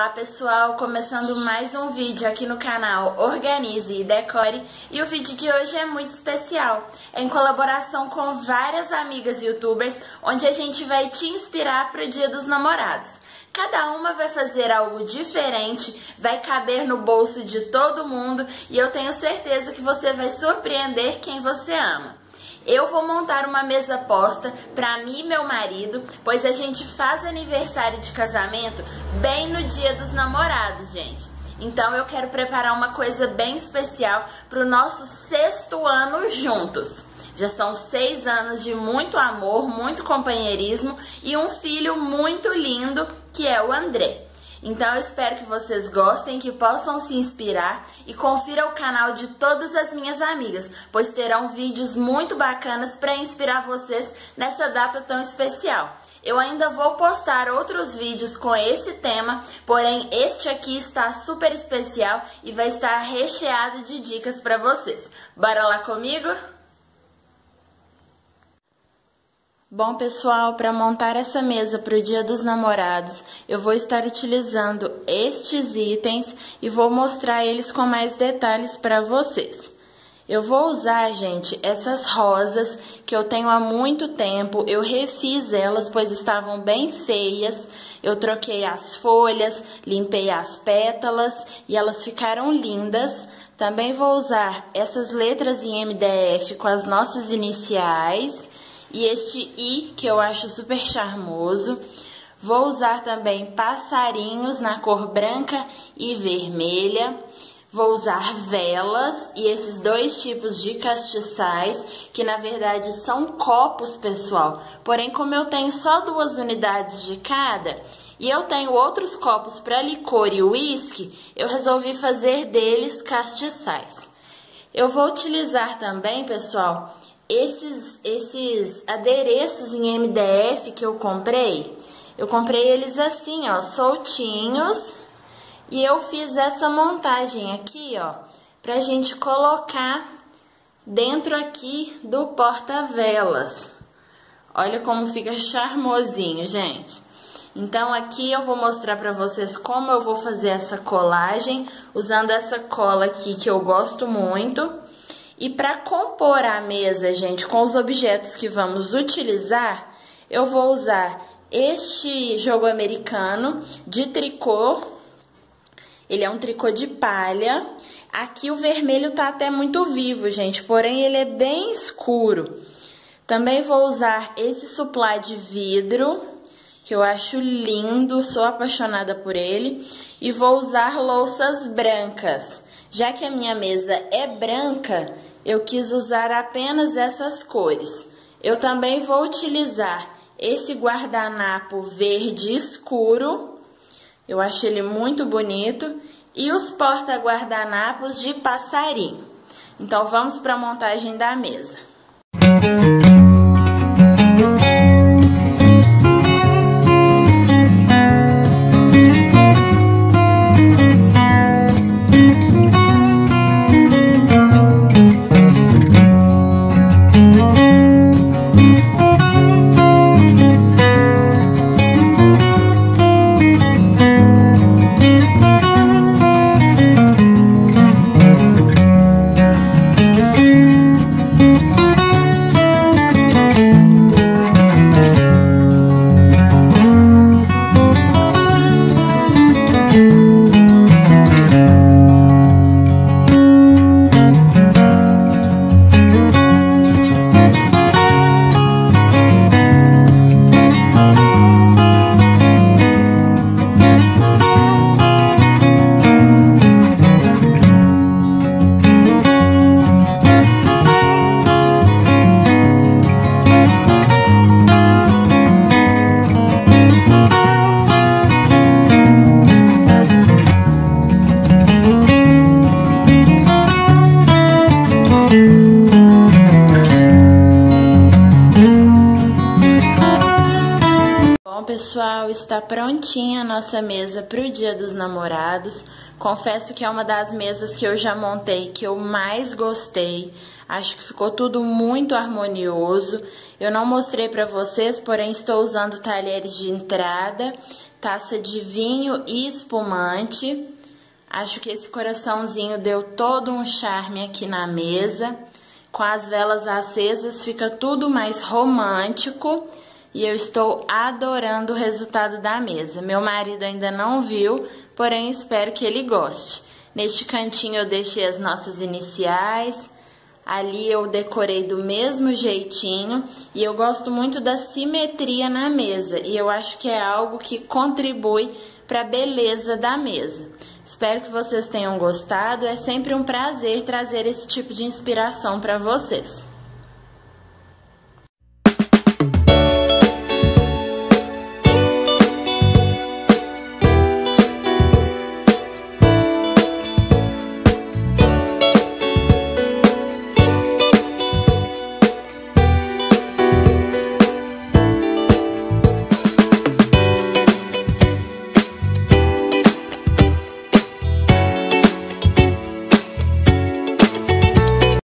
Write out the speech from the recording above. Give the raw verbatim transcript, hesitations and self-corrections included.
Olá pessoal, começando mais um vídeo aqui no canal Organize e Decore, e o vídeo de hoje é muito especial, é em colaboração com várias amigas youtubers, onde a gente vai te inspirar para o Dia dos Namorados. Cada uma vai fazer algo diferente, vai caber no bolso de todo mundo e eu tenho certeza que você vai surpreender quem você ama. Eu vou montar uma mesa posta para mim e meu marido, pois a gente faz aniversário de casamento bem no Dia dos Namorados, gente. Então eu quero preparar uma coisa bem especial para o nosso sexto ano juntos. Já são seis anos de muito amor, muito companheirismo e um filho muito lindo, que é o André. Então eu espero que vocês gostem, que possam se inspirar e confira o canal de todas as minhas amigas, pois terão vídeos muito bacanas para inspirar vocês nessa data tão especial. Eu ainda vou postar outros vídeos com esse tema, porém este aqui está super especial e vai estar recheado de dicas para vocês. Bora lá comigo? Bom, pessoal, para montar essa mesa para o Dia dos Namorados, eu vou estar utilizando estes itens e vou mostrar eles com mais detalhes para vocês. Eu vou usar, gente, essas rosas que eu tenho há muito tempo, eu refiz elas, pois estavam bem feias, eu troquei as folhas, limpei as pétalas e elas ficaram lindas. Também vou usar essas letras em M D F com as nossas iniciais. E este I, que eu acho super charmoso. Vou usar também passarinhos na cor branca e vermelha. Vou usar velas e esses dois tipos de castiçais, que na verdade são copos, pessoal. Porém, como eu tenho só duas unidades de cada, e eu tenho outros copos para licor e uísque, eu resolvi fazer deles castiçais. Eu vou utilizar também, pessoal, Esses, esses adereços em M D F que eu comprei, eu comprei eles assim, ó, soltinhos. E eu fiz essa montagem aqui, ó, pra gente colocar dentro aqui do porta-velas. Olha como fica charmosinho, gente. Então aqui eu vou mostrar pra vocês como eu vou fazer essa colagem, usando essa cola aqui que eu gosto muito. E para compor a mesa, gente, com os objetos que vamos utilizar, eu vou usar este jogo americano de tricô. Ele é um tricô de palha. Aqui o vermelho tá até muito vivo, gente, porém ele é bem escuro. Também vou usar esse suplá de vidro, que eu acho lindo, sou apaixonada por ele. E vou usar louças brancas. Já que a minha mesa é branca, eu quis usar apenas essas cores. Eu também vou utilizar esse guardanapo verde escuro. Eu acho ele muito bonito. E os porta-guardanapos de passarinho. Então, vamos para a montagem da mesa. Pessoal, está prontinha a nossa mesa para o Dia dos Namorados. Confesso que é uma das mesas que eu já montei que eu mais gostei. Acho que ficou tudo muito harmonioso. Eu não mostrei para vocês, porém estou usando talheres de entrada. taça de vinho e espumante. Acho que esse coraçãozinho deu todo um charme aqui na mesa. Com as velas acesas fica tudo mais romântico e eu estou adorando o resultado da mesa. Meu marido ainda não viu, porém espero que ele goste. Neste cantinho eu deixei as nossas iniciais, ali eu decorei do mesmo jeitinho e eu gosto muito da simetria na mesa e eu acho que é algo que contribui para a beleza da mesa. Espero que vocês tenham gostado, é sempre um prazer trazer esse tipo de inspiração para vocês.